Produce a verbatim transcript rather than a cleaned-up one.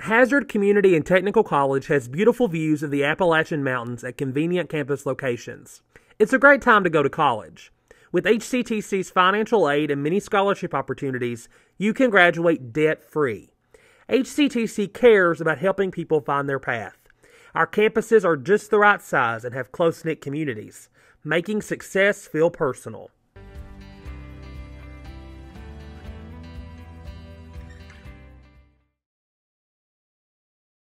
Hazard Community and Technical College has beautiful views of the Appalachian Mountains at convenient campus locations. It's a great time to go to college. With H C T C's financial aid and many scholarship opportunities, you can graduate debt-free. H C T C cares about helping people find their path. Our campuses are just the right size and have close-knit communities, making success feel personal.